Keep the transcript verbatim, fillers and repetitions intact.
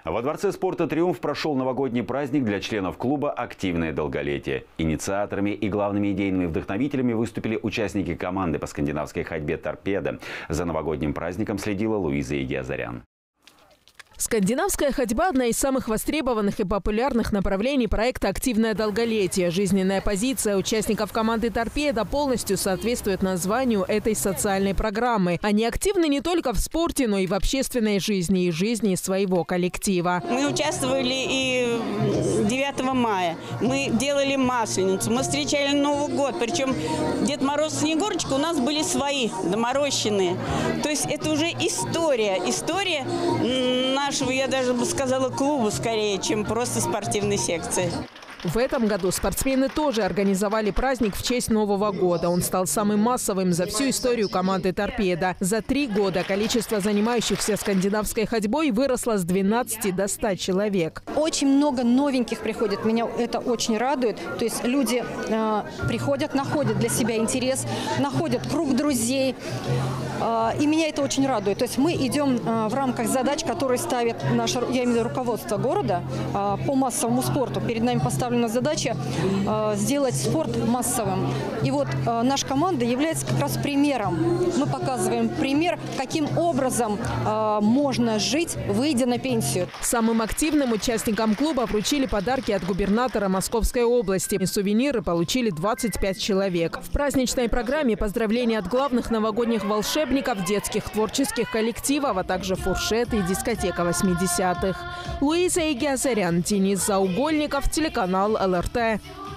Во Дворце спорта «Триумф» прошел новогодний праздник для членов клуба «Активное долголетие». Инициаторами и главными идейными вдохновителями выступили участники команды по скандинавской ходьбе «Торпедо». За новогодним праздником следила Луиза Егиазарян. Скандинавская ходьба – одна из самых востребованных и популярных направлений проекта «Активное долголетие». Жизненная позиция участников команды «Торпедо» полностью соответствует названию этой социальной программы. Они активны не только в спорте, но и в общественной жизни и жизни своего коллектива. Мы участвовали и девятого мая. Мы делали Масленицу, мы встречали Новый год. Причем Дед Мороз и Снегурочка у нас были свои, доморощенные. То есть это уже история. История нашего, я даже бы сказала, клуба скорее, чем просто спортивной секции. В этом году спортсмены тоже организовали праздник в честь Нового года. Он стал самым массовым за всю историю команды «Торпедо». За три года количество занимающихся скандинавской ходьбой выросло с двенадцати до ста человек. Очень много новеньких приходит. Меня это очень радует. То есть люди э, приходят, находят для себя интерес, находят круг друзей. Э, и меня это очень радует. То есть мы идем э, в рамках задач, которые ставит наше, я имею в виду руководство города э, по массовому спорту. Перед нами поставлена задача э, сделать спорт массовым. И вот э, наша команда является как раз примером. Мы показываем пример, каким образом э, можно жить, выйдя на пенсию. Самым активным участникам клуба вручили подарки от губернатора Московской области. И сувениры получили двадцать пять человек. В праздничной программе поздравления от главных новогодних волшебников, детских творческих коллективов, а также фуршеты и дискотека восьмидесятых. Луиза Егиазарян, Денис Заугольников, телеканал эл эр тэ.